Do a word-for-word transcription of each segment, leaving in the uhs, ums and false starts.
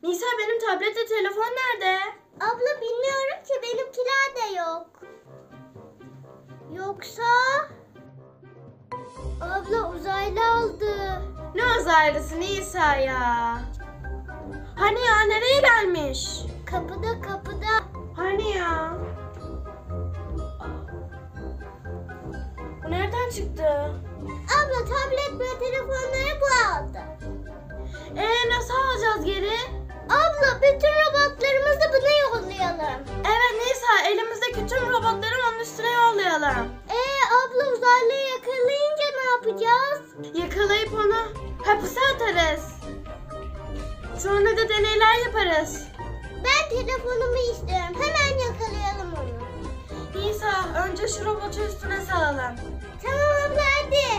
Nisa benim tablette telefon nerede? Abla bilmiyorum ki, benimkiler de yok. Yoksa... Abla uzaylı aldı. Ne uzaylısı Nisa ya? Hani ya nereye gelmiş? Kapıda kapıda. Hani ya? Bu nereden çıktı? Abla tablet ve telefonları bu aldı. Ee nasıl alacağız geri? Abla bütün robotlarımızı buna yollayalım. Evet Nisa, elimizdeki tüm robotları onun üstüne yollayalım. Ee abla uzaylıyı yakalayınca ne yapacağız? Yakalayıp onu hapise atarız. Sonra da deneyler yaparız. Ben telefonumu istiyorum. Hemen yakalayalım onu. Nisa, önce şu robotu üstüne salalım. Tamam abla hadi.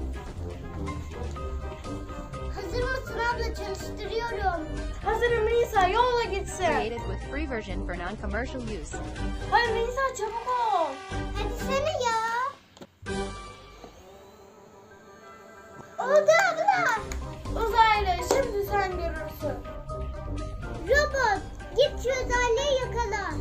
Hazır mısın abla? Çalıştırıyorum. Hazırım Nisa, yolla gitsin. Created with free version for non-commercial use. Hadi Nisa çabuk ol. Hadi sana ya. Oldu abla. Uzaylı, şimdi sen görürsün. Robot git şu uzaylıyı yakala.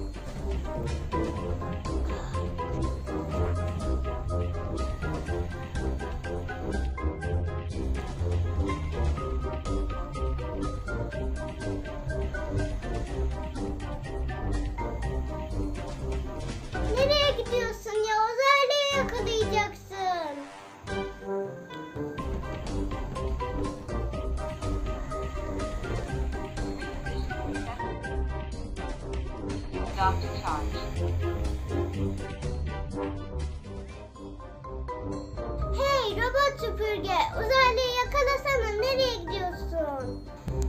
Nereye gidiyorsun ya? Uzaylıyı yakalayacaksın. Hey robot süpürge, uzaylıyı yakalasana, nereye gidiyorsun?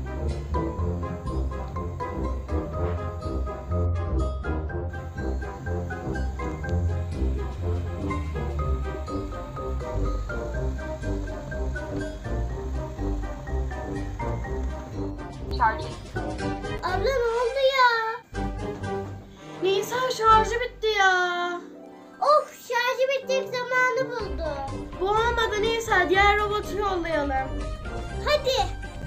Abla ne oldu ya? Nisa şarjı bitti ya. Of, şarjı bitecek zamanı buldu. Bu olmadı Nisa, diğer robotu yollayalım. Hadi.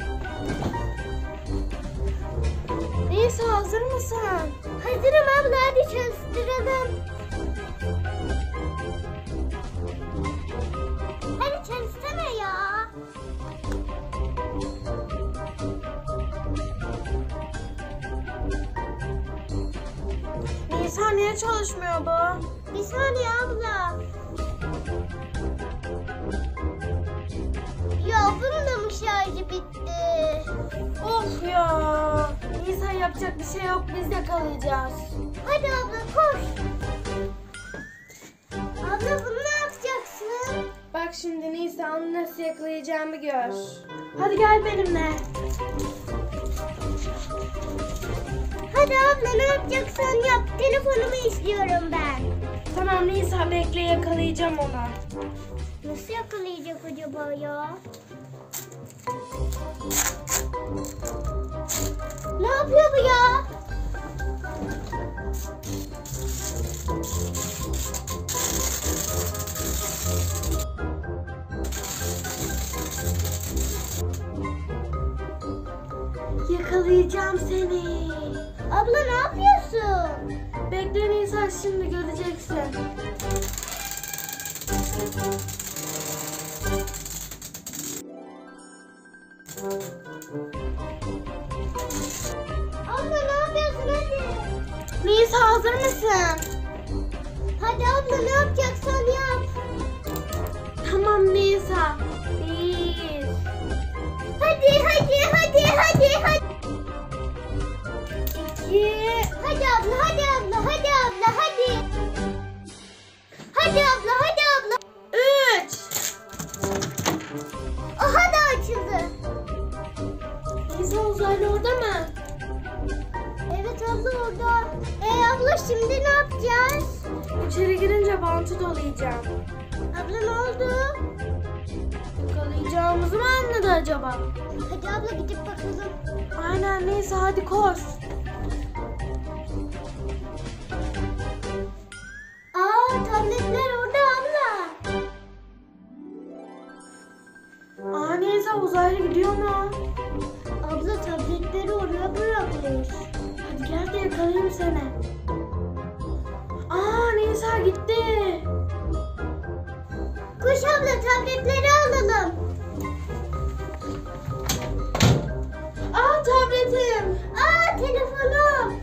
Nisa hazır mısın? Hazırım abla, hadi çalıştıralım. Hadi çalışsana ya. Nisa niye çalışmıyor bu? Bir saniye abla. Ya bunun da mı şarjı bitti? Of ya. Nisa yapacak bir şey yok, biz yakalayacağız. Hadi abla koş. Abla bunu ne yapacaksın? Bak şimdi Nisa, onu nasıl yakalayacağımı gör. Hadi gel benimle. Hadi abla ne yapacaksan yap. Telefonumu istiyorum ben. Tamam Nisa, bekle, yakalayacağım onu. Nasıl yakalayacak acaba ya? Ne yapıyor bu ya? Yakalayacağım seni. Abla ne yapıyorsun? Bekle Nisa, şimdi göreceksin. Abla ne yapıyorsun hadi? Nisa hazır mısın? Hadi abla ne yapacaksan yap. Tamam Nisa. Bir. Hadi hadi hadi hadi hadi. İki. Hadi abla hadi abla hadi abla hadi. Hadi abla hadi abla. Üç. Aha da açıldı. Nisa uzaylı orada mı? Evet abla orada. E abla şimdi ne yapacağız? İçeri girince bantı dolayacağım. Abla ne oldu? Yakalayacağımızı mı anladı acaba? Hadi abla gidip bakalım. Aynen Nisa, hadi koş. Aa tabletler orada abla. Aa Nisa, uzaylı gidiyor mu? Abla tabletleri oraya alayım seni. Aa Nisa gitti. Koş abla tabletleri alalım. Aa tabletim. Aa telefonum.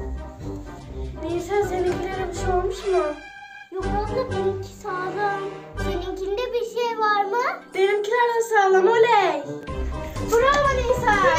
Nisa seninkilere bir şey olmuş mu? Yok abla benimki sağlam. Seninkinde bir şey var mı? Benimkiler de sağlam oley. Bravo Nisa.